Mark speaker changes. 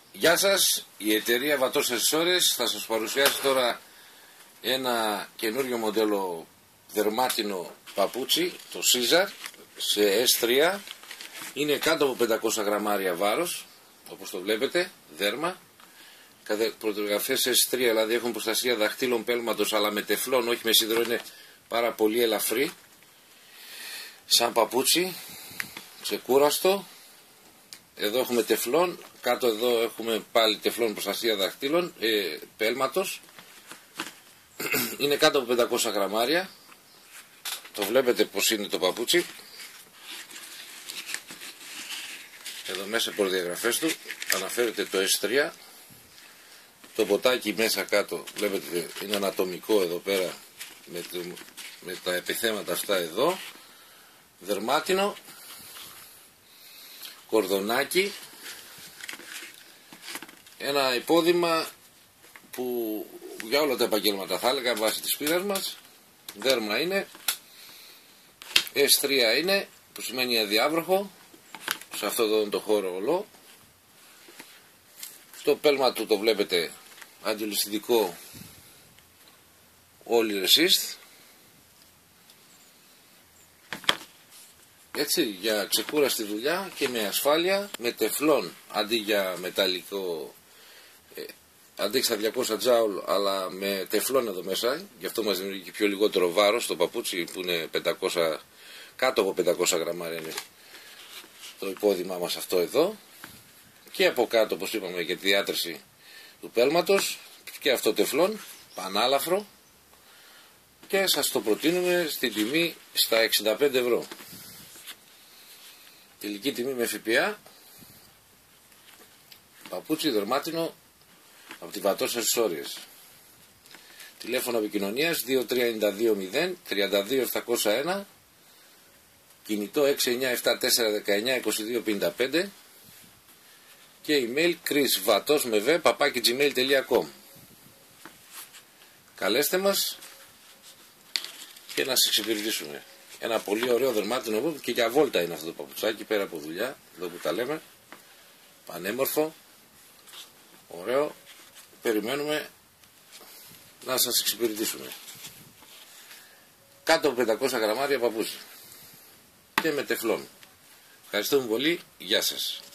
Speaker 1: Γεια σας, η εταιρεία Βατός Accessories θα σας παρουσιάσει τώρα ένα καινούριο μοντέλο δερμάτινο παπούτσι, το Caesar, σε S3. Είναι κάτω από 500 γραμμάρια βάρος, όπως το βλέπετε, δέρμα. Πρωτογραφές S3, δηλαδή έχουν προστασία δαχτύλων πέλματος, αλλά με τεφλόν, όχι με σίδερο, είναι πάρα πολύ ελαφρύ. Σαν παπούτσι, ξεκούραστο. Εδώ έχουμε τεφλόν, κάτω εδώ έχουμε πάλι τεφλόν, προστασία δαχτύλων, πέλματος. Είναι κάτω από 500 γραμμάρια. Το βλέπετε πως είναι το παπούτσι. Εδώ μέσα προδιαγραφές του αναφέρεται το S3. Το ποτάκι μέσα κάτω βλέπετε είναι ανατομικό εδώ πέρα με τα επιθέματα αυτά εδώ. Δερμάτινο, κορδονάκι, ένα υπόδημα που για όλα τα επαγγέλματα θα έλεγα βάσει της πείρας μας. Δέρμα είναι, S3 είναι, που σημαίνει αδιάβροχο, σε αυτό εδώ το χώρο όλο. Το πέλμα του το βλέπετε αντιληστικό all resist. Έτσι, για ξεκούραστη δουλειά και με ασφάλεια, με τεφλόν αντί για μεταλλικό, αντί στα 200 τζάουλ, αλλά με τεφλόν εδώ μέσα. Γι' αυτό μας δημιουργεί και πιο λιγότερο βάρος το παπούτσι που είναι 500, κάτω από 500 γραμμάρια είναι το υπόδειμά μας αυτό εδώ. Και από κάτω, όπως είπαμε, για τη διάτρηση του πέλματος, και αυτό τεφλόν, πανάλαφρο, και σας το προτείνουμε στην τιμή στα 65 ευρώ. Τελική τιμή με ΦΠΑ, παπούτσι δερμάτινο από τη Βατός Accessories. Τηλέφωνο επικοινωνίας 2392 0 32 701, κινητό 6974192255 και email chrisvatos.gmail.com. Καλέστε μας και να σας εξυπηρετήσουμε. Ένα πολύ ωραίο δερμάτινο, και για βόλτα είναι αυτό το παπουτσάκι, πέρα από δουλειά, εδώ που τα λέμε. Πανέμορφο, ωραίο. Περιμένουμε να σας εξυπηρετήσουμε. Κάτω από 500 γραμμάρια παπούτσι και με τεφλόν. Ευχαριστούμε πολύ, γεια σας.